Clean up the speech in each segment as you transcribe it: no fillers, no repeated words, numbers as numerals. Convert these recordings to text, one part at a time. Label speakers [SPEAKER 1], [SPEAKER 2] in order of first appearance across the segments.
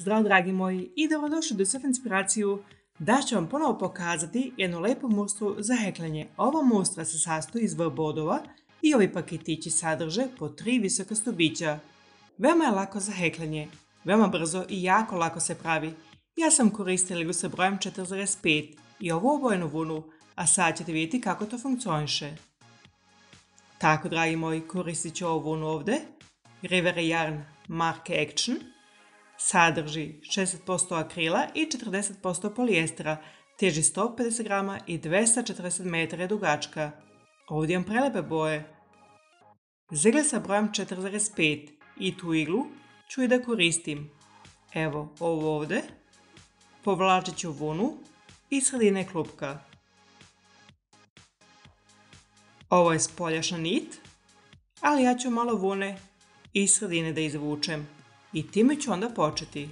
[SPEAKER 1] Zdravo dragi moji i dobrodošli do Sof Inspiraciju. Da ću vam ponovo pokazati jednu lepu mustru za heklanje. Ova mustra se sastoji iz bodova i ovi paketići sadrže po 3 visoka stubića. Veoma je lako za heklanje, veoma brzo i jako lako se pravi. Ja sam koristila iglu sa brojem 4,5 i ovu obojenu vunu, a sad ćete vidjeti kako to funkcioniše. Tako, dragi moji, koristit ću ovu vunu ovdje, Rivera Yarn marke Action. Sadrži 60% akrila i 40% polijestera, teži 150 grama i 240 metara je dugačka. Ovdje imam prelepe boje. Za igle sa brojem 4,5 i tu iglu ću i da koristim. Evo, ovo ovdje. Povlačit ću vunu iz sredine klupka. Ovo je spoljašna nit, ali ja ću malo vune iz sredine da izvučem. I time ću onda početi.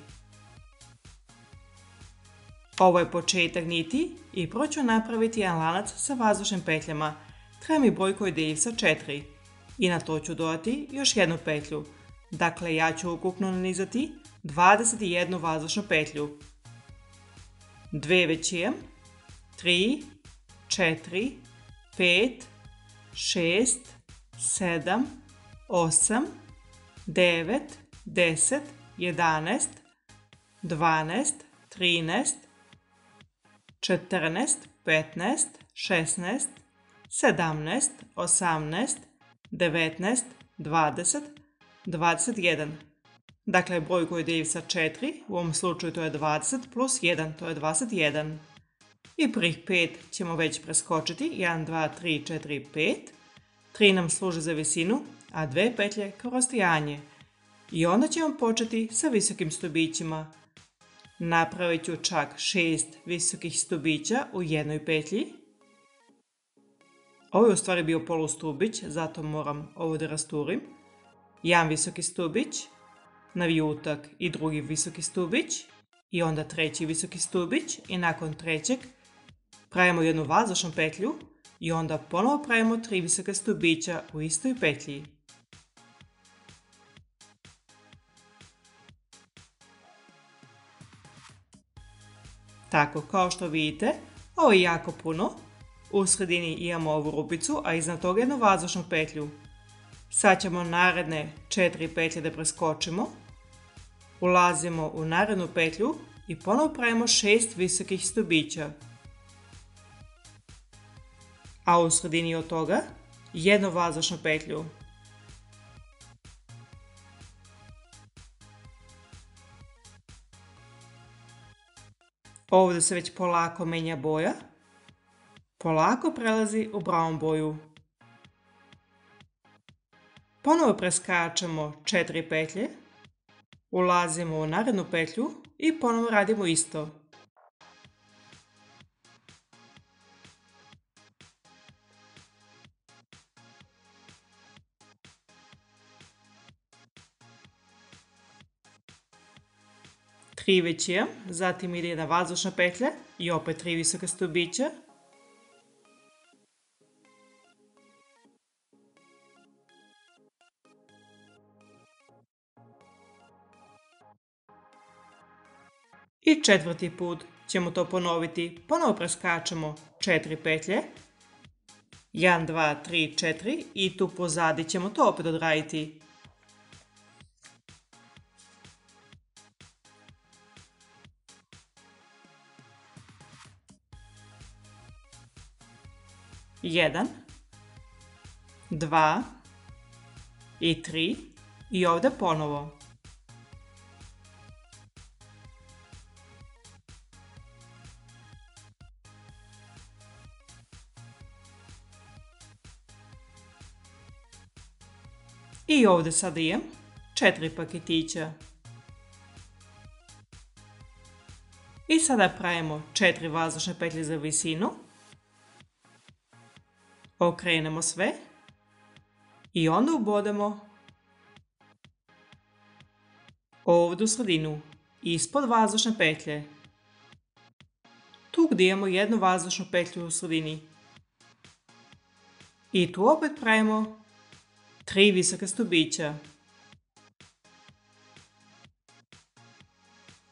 [SPEAKER 1] Ovo je početak niti i prvo ću napraviti jedan lanac sa vazdušnim petljama. Treba mi broj koji deli sa 4. I na to ću dodati još jednu petlju. Dakle, ja ću ukupno nanizati 21 vazdušnu petlju. 2 već imam, 3, 4, 5, 6, 7, 8, 9, 10, 11, 12, 13, 14, 15, 16, 17, 18, 19, 20, 21. Dakle, broj koji deli sa 4, u ovom slučaju to je 20 plus 1, to je 21. I prvih 5 ćemo već preskočiti, 1, 2, 3, 4, 5. 3 nam služi za visinu, a 2 petlje kao rastojanje. I onda ćemo početi sa visokim stubićima. Napravit ću čak 6 visokih stubića u jednoj petlji. Ovo je u stvari bio polustubić, zato moram ovo da rasturim. Jedan visoki stubić, na vijutak i drugi visoki stubić, i onda treći visoki stubić, i nakon trećeg pravimo jednu vazdušnu petlju i onda ponovo pravimo 3 visoka stubića u istoj petlji. Tako, kao što vidite, ovo je jako puno. U sredini imamo ovu rupicu, a iznad toga jednu vazdušnu petlju. Sad ćemo naredne 4 petlje da preskočimo. Ulazimo u narednu petlju i ponovo pravimo 6 visokih stubića. A u sredini od toga jednu vazdušnu petlju. Ovdje se već polako menja boja. Polako prelazi u brown boju. Ponovo preskačemo 4 petlje. Ulazimo u narednu petlju i ponovo radimo isto. Tri već imam, zatim ide jedna vazdušna petlja i opet 3 visoka stubića. I četvrti put ćemo to ponoviti. Ponovo preskačemo 4 petlje. 1, 2, 3, 4 i tu pozadi ćemo to opet odraditi. Jedan, 2 i 3 i ovdje ponovo. I ovdje sad imam 4 paketića. I sada pravimo 4 vazdušne petlje za visinu. Okrenemo sve i onda ubodemo ovdje u sredinu, ispod vazdušne petlje. Tu gdje imamo jednu vazdušnu petlju u sredini. I tu opet pravimo 3 visoka stubića.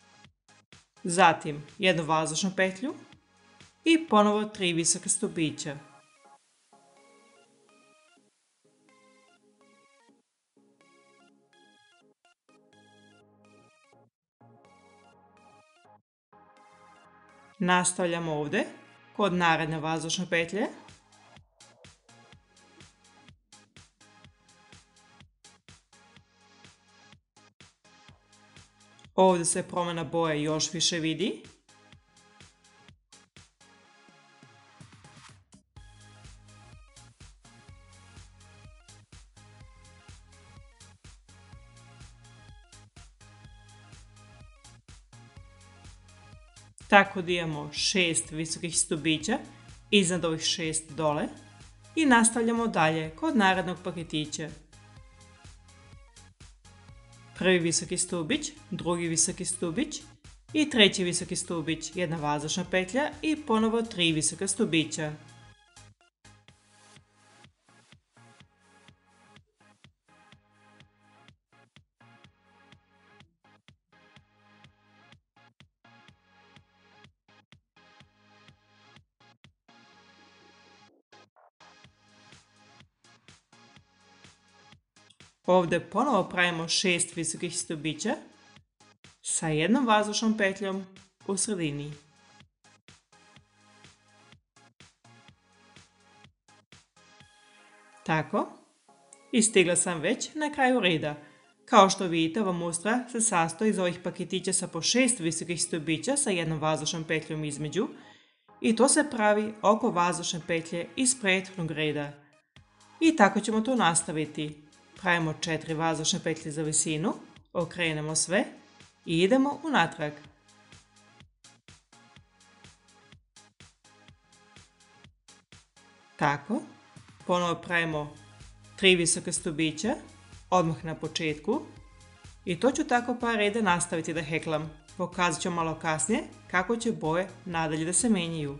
[SPEAKER 1] Zatim jednu vazdušnu petlju i ponovo 3 visoka stubića. Nastavljamo ovdje kod naredne vazdušne petlje. Ovdje se promjena boje još više vidi. Tako da imamo 6 visokih stubića iznad ovih 6 dole i nastavljamo dalje kod narednog paketića. Prvi visoki stubić, drugi visoki stubić i treći visoki stubić, jedna vazdušna petlja i ponovo 3 visoka stubića. Ovdje ponovo pravimo 6 visokih stubića sa jednom vazdušnom petljom u sredini. Tako, i stigla sam već na kraju reda. Kao što vidite, ova mustra se sastoji iz ovih paketića sa po 6 visokih stubića sa jednom vazdušnom petljom između i to se pravi oko vazdušne petlje iz prethodnog reda. I tako ćemo to nastaviti. Pravimo 4 vazdušne petlje za visinu, okrenemo sve i idemo unatrag. Tako, ponovo pravimo 3 visoka stubića, odmah na početku i to ću tako par reda nastaviti da heklam. Pokazat ću malo kasnije kako će boje nadalje da se menjaju.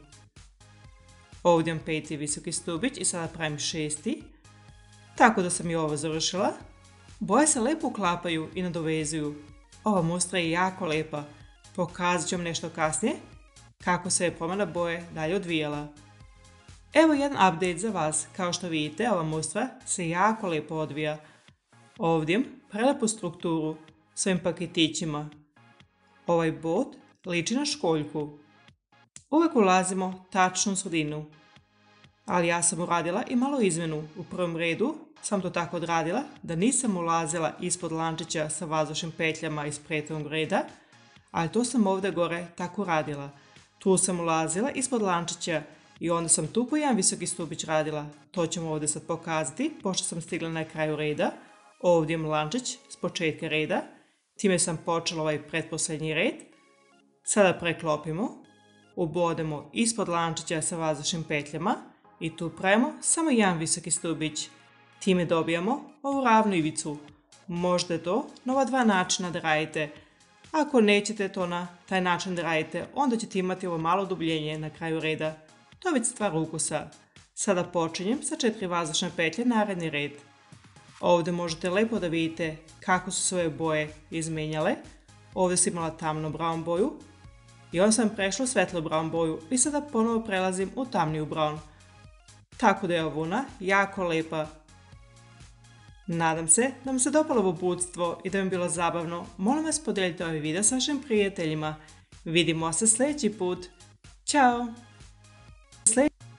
[SPEAKER 1] Ovdje imam 5. visoki stubić i sada pravim 6. Tako da sam i ovo završila. Boje se lepo uklapaju i nadovezuju. Ova mustra je jako lepa. Pokazat ću vam nešto kasnije kako se je promjena boje dalje odvijala. Evo jedan update za vas. Kao što vidite, ova mustra se jako lepo odvija. Ovdje imam prelepu strukturu s ovim paketićima. Ovaj bot liči na školjku. Uvijek ulazimo tačno u sredinu. Ali ja sam uradila i malo izmjenu. U prvom redu sam to tako odradila da nisam ulazila ispod lančića sa vazdušnim petljama iz prethodnog reda, ali to sam ovdje gore tako radila. Tu sam ulazila ispod lančića i onda sam tu po jedan visoki stubić radila. To ćemo ovdje sad pokazati, pošto sam stigla na kraju reda. Ovdje imam lančić s početka reda, time sam počela ovaj pretposljednji red. Sada preklopimo, ubodemo ispod lančića sa vazdušnim petljama i tu pravimo samo jedan visoki stubić. Time dobijamo ovu ravnu ivicu. Možete to na ova dva načina da radite. Ako nećete to na taj način da radite, onda ćete imati ovo malo dubljenje na kraju reda. To je već stvar ukusa. Sada počinjem sa 4 vazdušne petlje naredni red. Ovdje možete lepo da vidite kako su svoje boje izmenjale. Ovdje sam imala tamno brown boju i onda sam prešla u svetlo brown boju i sada ponovo prelazim u tamniju brown. Tako da je ovuna jako lepa. Nadam se da vam se dopalo ovo uputstvo i da vam je bilo zabavno. Molim vas podijelite ovaj video s vašim prijateljima. Vidimo se sljedeći put. Ćao!